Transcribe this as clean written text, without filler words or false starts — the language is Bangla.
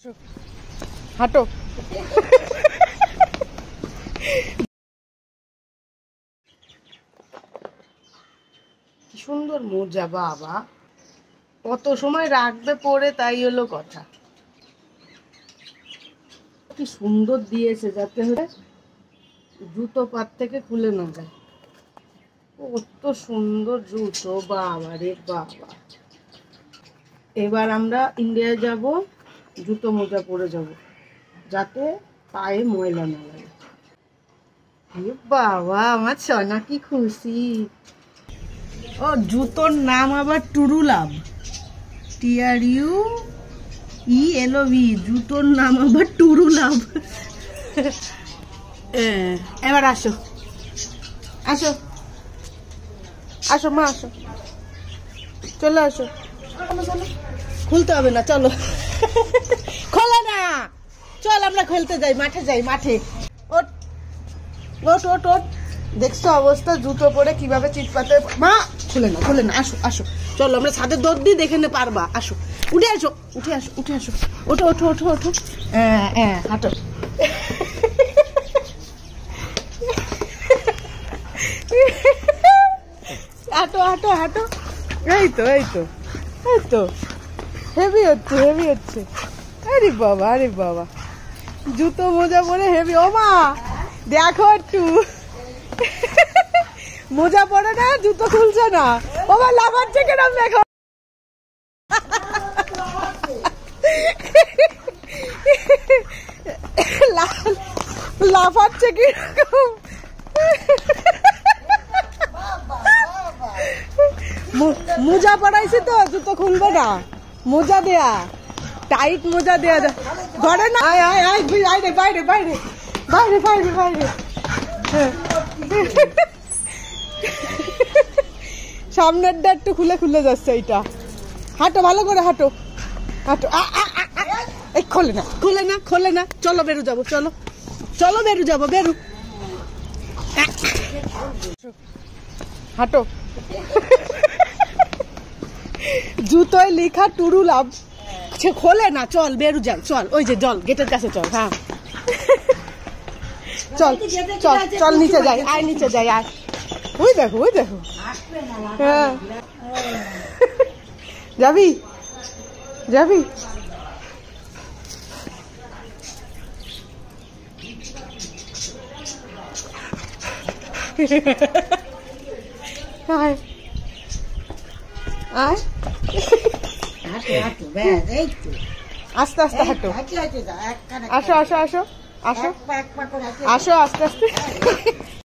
হাঁটো। কি সুন্দর মোজা, বাবা কত সময় রাখবে পরে, তাই হলো কথা। কি সুন্দর দিয়েছে, যাতে জুতো পাত থেকে খুলে না যায়। কত সুন্দর জুতো, বাবা রে বাবা। এবার আমরা ইন্ডিয়ায় যাব, জুতো মোজা পরে যাব, যাতে পায়ে ময়লা না লাগে। বাবা আমার সোনা কি খুশি। ও জুতোর নাম আবার টুরুলাভ, TRUELOV, জুতোর নাম আবার টুরুলাভ। এবার আসো আসো আসো মা, আসো, চলে আসো। খুলতে হবে না, চলো। খোলে না, চল আমরা খেলতে যাই, মাঠে যাই, মাঠে। ওট ওট ওট ওট, দেখছো অবস্থা, জুতো পরে কিভাবে চিৎপাতে। মা খুলে না, খুলে না, আসো আসো, চলো আমরা ছাদের দৌড় দিই, দেখে নে পারবা। আসো, উঠে আসো, উঠে আসো, উঠে আসো, ওঠো ওঠো ওঠো ওঠো। হ্যাঁ হাঁটো। হাঁটো হাঁটো হাঁটো, এই তো এই তো এই তো, হেভি হচ্ছে হেভি হচ্ছে। আরে বাবা আরে বাবা, জুতো মোজা পরে হেভি। ও মা দেখো একটু, মোজা পরে না, জুতো খুলছে না। ও মা লাফাচ্ছে কেরম দেখো। লাফাচ্ছে কিরকম। মোজা পরাইছি তো, জুতো খুলবে না। মোজা দেয়া, টাইট মোজা দেয়া। ঘরে না, আয় আয় আয়, বাইরে বাইরে বাইরে বাইরে বাইরে বাইরে। সামনেরটা একটু খুলে খুলে যাচ্ছে এইটা। হাঁটো ভালো করে, হাঁটো হাঁটো। এই খোলে না, খোলে না, খোলে না। চলো বেরু যাবো, চলো চলো বেরু যাবো, বেরু। হাঁটো। জুতোয় লেখা টুরুলাভ, সে খোলে না। চল বেরু যাই, চল ওই যে জল গেটের কাছে, চল। হ্যাঁ চল চল চল, নিচে যাই, আয় নিচে যাই, আয়। ওই দেখো ওই দেখো। হ্যাঁ যাবি যাবি। আয় আয়, আস্তে আস্তে হাঁটো। আসো আসো আসো আসো আসো, আস্তে আস্তে।